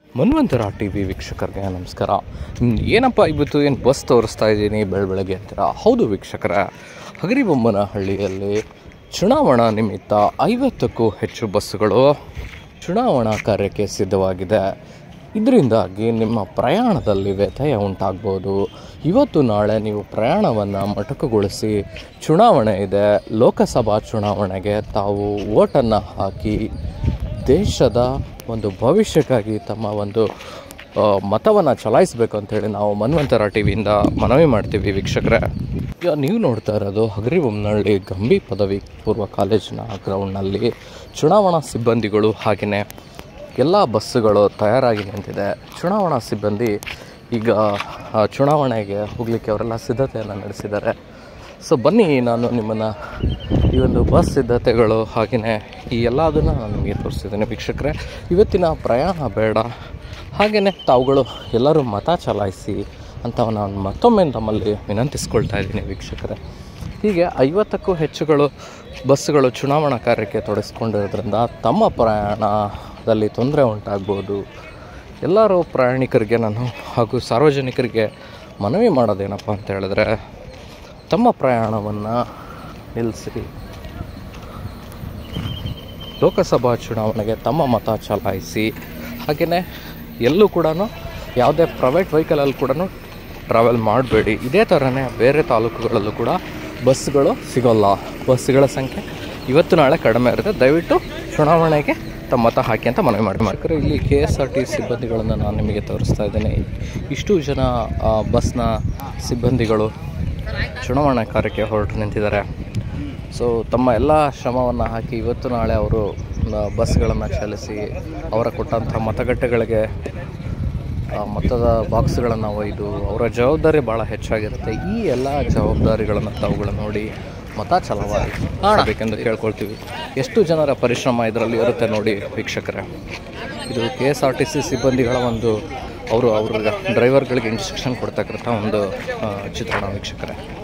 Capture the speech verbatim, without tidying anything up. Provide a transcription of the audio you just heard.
ಮನ್ವಂತರ T V ವೀಕ್ಷಕರಿಗೆ ನಮಸ್ಕಾರ. ಏನಪ್ಪ ಇವತ್ತು ಏನು ಬಸ್ ತೋರಿಸ್ತಾ ಇದ್ದೀನಿ ಬೆಳ ಬೆಳಗ್ಗೆ ಅಂತೀರಾ? ಹೌದು ವೀಕ್ಷಕರೇ, ಹಗರಿಬೊಮ್ಮನಹಳ್ಳಿಯಲ್ಲಿ ಚುನಾವಣಾ ನಿಮಿತ್ತ ಐವತ್ತಕ್ಕೂ ಹೆಚ್ಚು ಬಸ್ಸುಗಳು ಚುನಾವಣಾ ಕಾರ್ಯಕ್ಕೆ ಸಿದ್ಧವಾಗಿದೆ. ಇದರಿಂದಾಗಿ ನಿಮ್ಮ ಪ್ರಯಾಣದಲ್ಲಿ ವ್ಯತ್ಯಯ ಉಂಟಾಗ್ಬೋದು. ಇವತ್ತು ನಾಳೆ ನೀವು ಪ್ರಯಾಣವನ್ನು ಮೊಟಕುಗೊಳಿಸಿ, ಚುನಾವಣೆ ಇದೆ, ಲೋಕಸಭಾ ಚುನಾವಣೆಗೆ ತಾವು ವೋಟನ್ನು ಹಾಕಿ ದೇಶದ ಒಂದು ಭವಿಷ್ಯಕ್ಕಾಗಿ ತಮ್ಮ ಒಂದು ಮತವನ್ನು ಚಲಾಯಿಸಬೇಕು ಅಂತೇಳಿ ನಾವು ಮನ್ವಂತರ ಟಿ ವಿಯಿಂದ ಮನವಿ ಮಾಡ್ತೀವಿ ವೀಕ್ಷಕರೇ. ಈಗ ನೀವು ನೋಡ್ತಾ ಇರೋದು ಹಗರಿಬೊಮ್ಮನಹಳ್ಳಿ ಗಂಭಿ ಪದವಿ ಪೂರ್ವ ಕಾಲೇಜಿನ ಗ್ರೌಂಡ್ನಲ್ಲಿ ಚುನಾವಣಾ ಸಿಬ್ಬಂದಿಗಳು ಹಾಗೆಯೇ ಎಲ್ಲ ಬಸ್ಸುಗಳು ತಯಾರಾಗಿ ನಿಂತಿದೆ. ಚುನಾವಣಾ ಸಿಬ್ಬಂದಿ ಈಗ ಚುನಾವಣೆಗೆ ಹೋಗಲಿಕ್ಕೆ ಅವರೆಲ್ಲ ಸಿದ್ಧತೆಯನ್ನು ನಡೆಸಿದ್ದಾರೆ. ಸೊ ಬನ್ನಿ, ನಾನು ನಿಮ್ಮನ್ನು ಈ ಒಂದು ಬಸ್ ಸಿದ್ಧತೆಗಳು ಹಾಗೆಯೇ ಈ ಎಲ್ಲದನ್ನು ನಾನು ನಿಮಗೆ ತೋರಿಸಿದ್ದೇನೆ ವೀಕ್ಷಕರೇ. ಇವತ್ತಿನ ಪ್ರಯಾಣ ಬೇಡ, ಹಾಗೆಯೇ ತಾವುಗಳು ಎಲ್ಲರೂ ಮತ ಚಲಾಯಿಸಿ ಅಂತ ನಾನು ಮತ್ತೊಮ್ಮೆ ತಮ್ಮಲ್ಲಿ ವಿನಂತಿಸ್ಕೊಳ್ತಾ ಇದ್ದೀನಿ ವೀಕ್ಷಕರೇ. ಹೀಗೆ ಐವತ್ತಕ್ಕೂ ಹೆಚ್ಚುಗಳು ಬಸ್ಸುಗಳು ಚುನಾವಣಾ ಕಾರ್ಯಕ್ಕೆ ತೊಡಗಿಸ್ಕೊಂಡಿರೋದ್ರಿಂದ ತಮ್ಮ ಪ್ರಯಾಣದಲ್ಲಿ ತೊಂದರೆ ಉಂಟಾಗ್ಬೋದು. ಎಲ್ಲರೂ ಪ್ರಯಾಣಿಕರಿಗೆ ನಾನು ಹಾಗೂ ಸಾರ್ವಜನಿಕರಿಗೆ ಮನವಿ ಮಾಡೋದೇನಪ್ಪ ಅಂತ ಹೇಳಿದ್ರೆ, ತಮ್ಮ ಪ್ರಯಾಣವನ್ನು ನಿಲ್ಲಿಸಿ ಲೋಕಸಭಾ ಚುನಾವಣೆಗೆ ತಮ್ಮ ಮತ ಚಲಾಯಿಸಿ. ಹಾಗೆಯೇ ಎಲ್ಲೂ ಕೂಡ ಯಾವುದೇ ಪ್ರೈವೇಟ್ ವೆಹಿಕಲಲ್ಲಿ ಕೂಡ ಟ್ರಾವೆಲ್ ಮಾಡಬೇಡಿ. ಇದೇ ಥರನೇ ಬೇರೆ ತಾಲೂಕುಗಳಲ್ಲೂ ಕೂಡ ಬಸ್ಸುಗಳು ಸಿಗೋಲ್ಲ. ಬಸ್ಸುಗಳ ಸಂಖ್ಯೆ ಇವತ್ತು ನಾಳೆ ಕಡಿಮೆ ಇರುತ್ತೆ. ದಯವಿಟ್ಟು ಚುನಾವಣೆಗೆ ತಮ್ಮ ಮತ ಹಾಕಿ ಅಂತ ಮನವಿ ಮಾಡಿ ಮಾಡ್ತಾರೆ. ಇಲ್ಲಿ ಕೆ ಎಸ್ ಆರ್ ಟಿ ಸಿಬ್ಬಂದಿಗಳನ್ನು ನಾನು ನಿಮಗೆ ತೋರಿಸ್ತಾ ಇದ್ದೇನೆ. ಇಷ್ಟು ಜನ ಬಸ್ನ ಸಿಬ್ಬಂದಿಗಳು ಚುನಾವಣಾ ಕಾರ್ಯಕ್ಕೆ ಹೊರಟು ನಿಂತಿದ್ದಾರೆ. ಸೊ ತಮ್ಮ ಎಲ್ಲ ಶ್ರಮವನ್ನು ಹಾಕಿ ಇವತ್ತು ನಾಳೆ ಅವರು ಬಸ್ಗಳನ್ನು ಚಲಿಸಿ ಅವರ ಕೊಟ್ಟಂಥ ಮತಗಟ್ಟೆಗಳಿಗೆ ಮತದ ಬಾಕ್ಸ್ಗಳನ್ನು ಒಯ್ದು ಅವರ ಜವಾಬ್ದಾರಿ ಭಾಳ ಹೆಚ್ಚಾಗಿರುತ್ತೆ. ಈ ಎಲ್ಲ ಜವಾಬ್ದಾರಿಗಳನ್ನು ತಾವುಗಳು ನೋಡಿ ಮತ ಚಲಾಯಿಸಬೇಕೆಂದು ಕೇಳ್ಕೊಳ್ತೀವಿ. ಎಷ್ಟು ಜನರ ಪರಿಶ್ರಮ ಇದರಲ್ಲಿ ಇರುತ್ತೆ ನೋಡಿ ವೀಕ್ಷಕರೇ. ಇದು K S R T C ಸಿಬ್ಬಂದಿಗಳ ಒಂದು ಅವರು ಅವ್ರ ಡ್ರೈವರ್ಗಳಿಗೆ ಇನ್ಸ್ಟ್ರಕ್ಷನ್ ಕೊಡ್ತಕ್ಕಂಥ ಒಂದು ಚಿತ್ರಣ ವೀಕ್ಷಕರೇ.